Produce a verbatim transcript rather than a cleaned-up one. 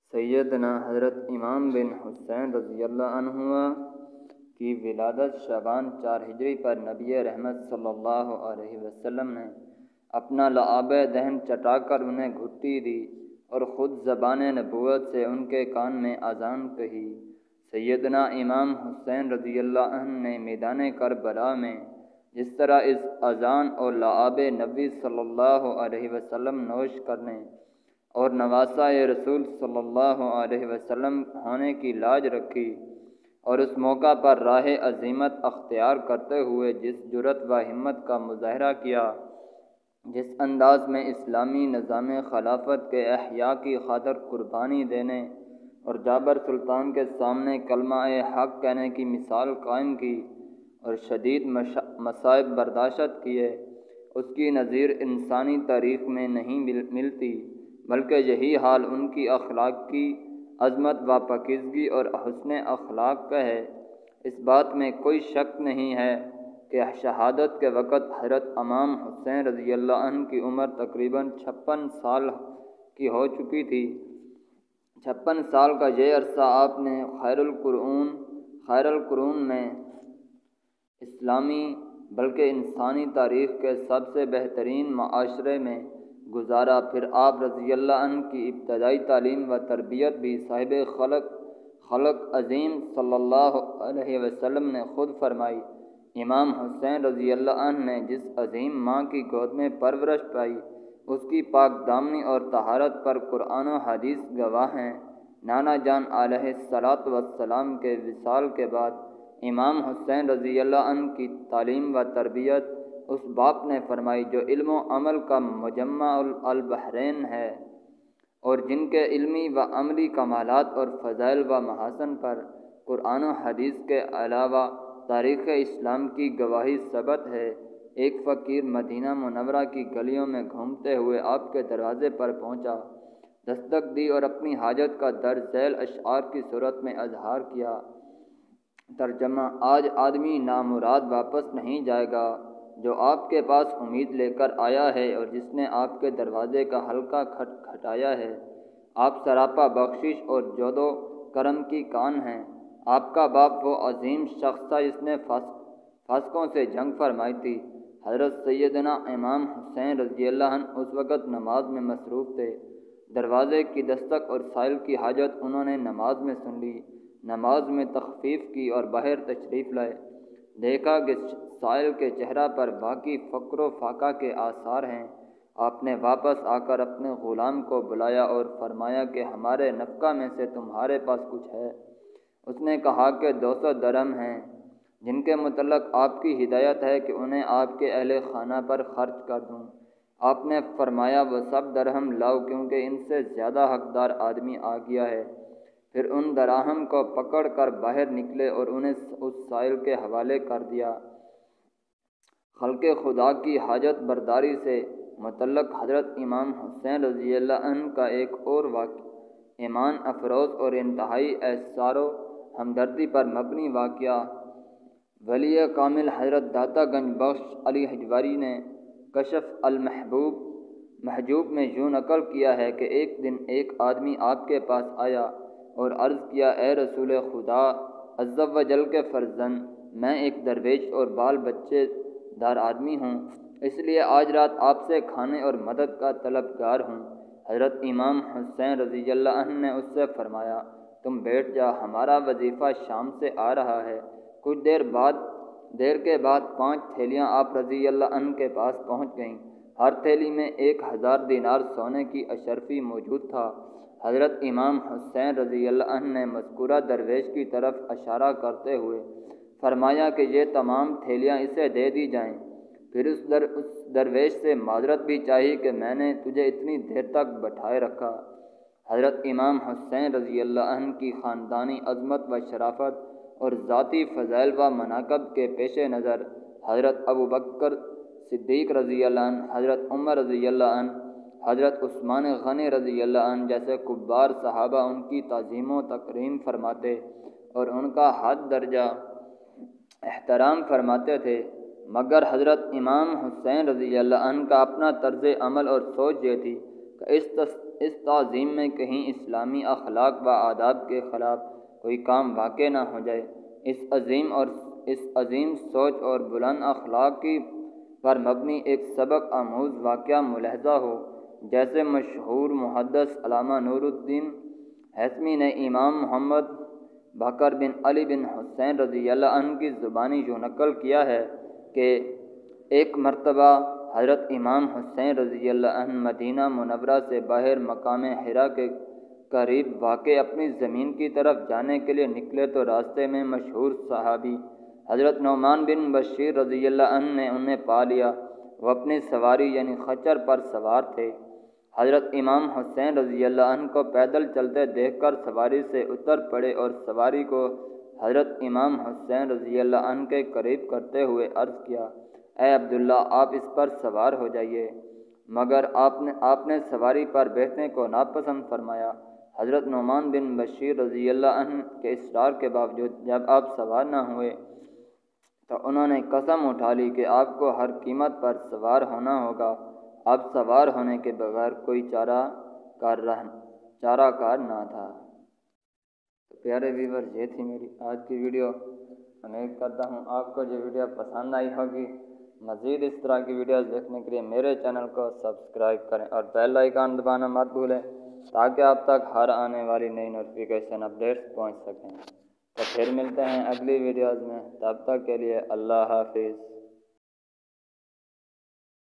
سیدنا حضرت امام بن حسین رضی اللہ عنہ کی ولادت شعبان چار ہجری پر نبی رحمت صلی اللہ علیہ وسلم نے اپنا لعاب دہن چٹا کر انہیں گھٹی دی اور خود زبان نبوت سے ان کے کان میں اذان کہی۔ سیدنا امام حسین رضی اللہ عنہ نے میدان کربلا میں جس طرح اس اذان اور لعاب نبی صلی اللہ علیہ وسلم نوش کرنے اور نواسہ رسول صلی اللہ علیہ وسلم ہونے کی لاج رکھی اور اس موقع پر راہ عظیمت اختیار کرتے ہوئے جس جرأت و ہمت کا مظاہرہ کیا، جس انداز میں اسلامی نظام خلافت کے احیاء کی خاطر قربانی دینے اور جابر سلطان کے سامنے کلمہ حق کہنے کی مثال قائم کی اور شدید مصائب برداشت کیے، اس کی نظیر انسانی تاریخ میں نہیں ملتی، بلکہ یہی حال ان کی اخلاق کی عظمت و پاکیزگی اور حسن اخلاق کا ہے۔ اس بات میں کوئی شک نہیں ہے کہ شہادت کے وقت حضرت امام حسین رضی اللہ عنہ کی عمر تقریباً چھپن سال کی ہو چکی تھی۔ چھپن سال کا یہ عرصہ آپ نے خیر القرون خیر القرون میں اسلامی بلکہ انسانی تاریخ کے سب سے بہترین معاشرے میں گزارا۔ پھر آپ رضی اللہ عنہ کی ابتدائی تعلیم و تربیت بھی صاحب خلق خلق عظیم صلی اللہ علیہ وسلم نے خود فرمائی۔ امام حسین رضی اللہ عنہ نے جس عظیم ماں کی گود میں پرورش پائی، اس کی پاک دامنی اور طہارت پر قرآن و حدیث گواہ ہیں۔ نانا جان علیہ الصلاۃ والسلام کے وصال کے بعد امام حسین رضی اللہ عنہ کی تعلیم و تربیت اس باپ نے فرمائی جو علم و عمل کا مجمع البحرین ہے اور جن کے علمی و عملی کمالات اور فضائل و محاسن پر قرآن و حدیث کے علاوہ تاریخ اسلام کی گواہی ثبت ہے۔ ایک فقیر مدینہ منورہ کی گلیوں میں گھومتے ہوئے آپ کے دروازے پر پہنچا، دستک دی اور اپنی حاجت کا درج ذیل اشعار کی صورت میں اظہار کیا۔ ترجمہ: آج آدمی نامراد واپس نہیں جائے گا جو آپ کے پاس امید لے کر آیا ہے اور جس نے آپ کے دروازے کا ہلکا کھٹ کھٹایا ہے۔ آپ سراپا بخشش اور جود و کرم کی کان ہیں۔ آپ کا باپ وہ عظیم شخص تھا جس نے فاسقوں سے جنگ فرمائی تھی۔ حضرت سیدنا امام حسین رضی اللہ عنہ اس وقت نماز میں مصروف تھے۔ دروازے کی دستک اور سائل کی حاجت انہوں نے نماز میں سن لی، نماز میں تخفیف کی اور باہر تشریف لائے۔ دیکھا کہ سائل کے چہرہ پر باقی فقر و فاقہ کے آثار ہیں۔ آپ نے واپس آ کر اپنے غلام کو بلایا اور فرمایا کہ ہمارے نفقہ میں سے تمہارے پاس کچھ ہے؟ اس نے کہا کہ دو سو درہم ہیں، جن کے متعلق آپ کی ہدایت ہے کہ انہیں آپ کے اہل خانہ پر خرچ کر دوں۔ آپ نے فرمایا وہ سب درہم لاؤ کیونکہ ان سے زیادہ حقدار آدمی آ گیا ہے۔ پھر ان دراہم کو پکڑ کر باہر نکلے اور انہیں اس سائل کے حوالے کر دیا۔ خلق خدا کی حاجت برداری سے متعلق حضرت امام حسین رضی اللہ عنہ کا ایک اور واقعہ ایمان افروز اور انتہائی احسار و ہمدردی پر مبنی واقعہ۔ ولی کامل حضرت داتا گنج بخش علی حجویری نے کشف المحبوب محجوب میں یوں نقل کیا ہے کہ ایک دن ایک آدمی آپ کے پاس آیا اور عرض کیا، اے رسول خدا عز و جل کے فرزند، میں ایک درویش اور بال بچے دار آدمی ہوں، اس لیے آج رات آپ سے کھانے اور مدد کا طلبگار ہوں۔ حضرت امام حسین رضی اللہ عنہ نے اس سے فرمایا، تم بیٹھ جا، ہمارا وظیفہ شام سے آ رہا ہے۔ کچھ دیر بعد دیر کے بعد پانچ تھیلیاں آپ رضی اللہ عنہ کے پاس پہنچ گئیں۔ ہر تھیلی میں ایک ہزار دینار سونے کی اشرفی موجود تھا۔ حضرت امام حسین رضی اللہ عنہ نے مذکورہ درویش کی طرف اشارہ کرتے ہوئے فرمایا کہ یہ تمام تھیلیاں اسے دے دی جائیں۔ پھر اس در اس درویش سے معذرت بھی چاہی کہ میں نے تجھے اتنی دیر تک بٹھائے رکھا۔ حضرت امام حسین رضی اللہ عنہ کی خاندانی عظمت و شرافت اور ذاتی فضائل و مناقب کے پیش نظر حضرت ابوبکر صدیق رضی اللہ عنہ، حضرت عمر رضی اللہ عنہ، حضرت عثمان غنی رضی اللہ عنہ جیسے کبار صحابہ ان کی تعظیم و تکریم فرماتے اور ان کا حد درجہ احترام فرماتے تھے، مگر حضرت امام حسین رضی اللہ عنہ کا اپنا طرز عمل اور سوچ یہ تھی کہ اس اس تعظیم میں کہیں اسلامی اخلاق و آداب کے خلاف کوئی کام واقع نہ ہو جائے۔ اس عظیم اور اس عظیم سوچ اور بلند اخلاق کی پر مبنی ایک سبق آموز واقعہ ملاحظہ ہو، جیسے مشہور محدث علامہ نور الدین ہیثمی نے امام محمد بکر بن علی بن حسین رضی اللہ عنہ کی زبانی یوں نقل کیا ہے کہ ایک مرتبہ حضرت امام حسین رضی اللہ عنہ مدینہ منورہ سے باہر مقام حرا کے قریب واقع اپنی زمین کی طرف جانے کے لیے نکلے تو راستے میں مشہور صحابی حضرت نعمان بن بشیر رضی اللہ عنہ نے انہیں پا لیا۔ وہ اپنی سواری یعنی خچر پر سوار تھے۔ حضرت امام حسین رضی اللہ عنہ کو پیدل چلتے دیکھ کر سواری سے اتر پڑے اور سواری کو حضرت امام حسین رضی اللہ عنہ کے قریب کرتے ہوئے عرض کیا، اے عبداللہ آپ اس پر سوار ہو جائیے، مگر آپ نے آپ نے سواری پر بیٹھنے کو ناپسند فرمایا۔ حضرت نعمان بن بشیر رضی اللہ عنہ کے اصرار کے باوجود جب آپ سوار نہ ہوئے تو انہوں نے قسم اٹھا لی کہ آپ کو ہر قیمت پر سوار ہونا ہوگا۔ اب سوار ہونے کے بغیر کوئی چارہ کار رہ چارہ کار نہ تھا۔ تو پیارے ویور، یہ تھی میری آج کی ویڈیو۔ امید کرتا ہوں آپ کو یہ ویڈیو پسند آئی ہوگی۔ مزید اس طرح کی ویڈیوز دیکھنے کے لیے میرے چینل کو سبسکرائب کریں اور بیل آئیکن دبانا مت بھولیں تاکہ آپ تک ہر آنے والی نئی نوٹیفیکیشن اپڈیٹس پہنچ سکیں۔ تو پھر ملتے ہیں اگلی ویڈیوز میں، تب تک کے لیے اللہ حافظ۔